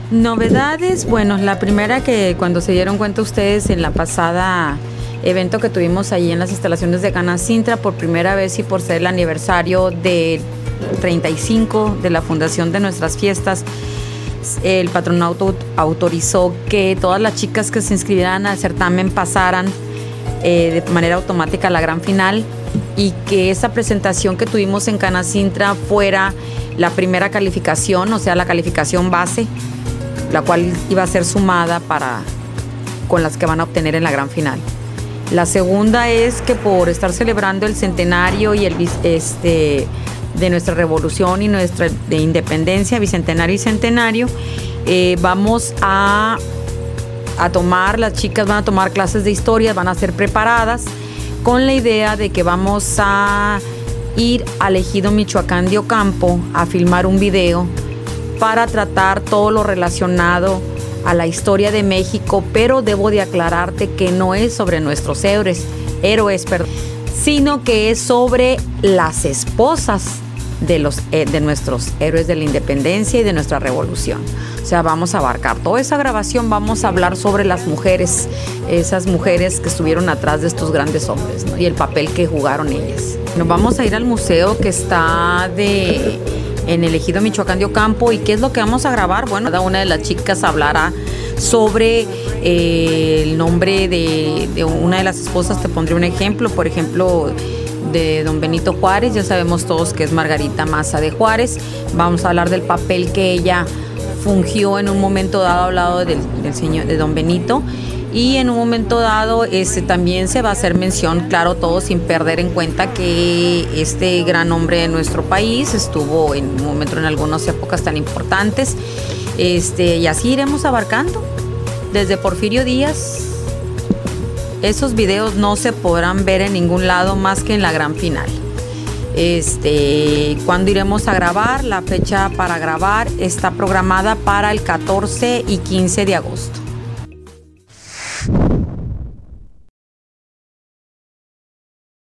Novedades, bueno, la primera que cuando se dieron cuenta ustedes en la pasada evento que tuvimos allí en las instalaciones de Canacintra, por primera vez y por ser el aniversario de 35 de la fundación de nuestras fiestas, el patronato autorizó que todas las chicas que se inscribieran al certamen pasaran de manera automática a la gran final, y que esa presentación que tuvimos en Canacintra fuera la primera calificación, o sea, la calificación base, la cual iba a ser sumada con las que van a obtener en la gran final. La segunda es que por estar celebrando el centenario y de nuestra revolución y nuestra de independencia, bicentenario y centenario, vamos a tomar, las chicas van a tomar clases de historia, van a ser preparadas con la idea de que vamos a ir al ejido Michoacán de Ocampo a filmar un video para tratar todo lo relacionado a la historia de México, pero debo de aclararte que no es sobre nuestros héroes, sino que es sobre las esposas de nuestros héroes de la independencia y de nuestra revolución. O sea, vamos a abarcar toda esa grabación, vamos a hablar sobre las mujeres, esas mujeres que estuvieron atrás de estos grandes hombres, ¿no? Y el papel que jugaron ellas. Nos vamos a ir al museo que está en el ejido Michoacán de Ocampo. ¿Y qué es lo que vamos a grabar? Bueno, cada una de las chicas hablará sobre el nombre de una de las esposas. Te pondré un ejemplo, por ejemplo, de don Benito Juárez. Ya sabemos todos que es Margarita Maza de Juárez. Vamos a hablar del papel que ella fungió en un momento dado al lado del señor, de don Benito. Y en un momento dado también se va a hacer mención, claro, todo sin perder en cuenta que este gran hombre de nuestro país estuvo en un momento, en algunas épocas tan importantes, y así iremos abarcando desde Porfirio Díaz. Esos videos no se podrán ver en ningún lado más que en la gran final. ¿Cuándo iremos a grabar? La fecha para grabar está programada para el 14 y 15 de agosto.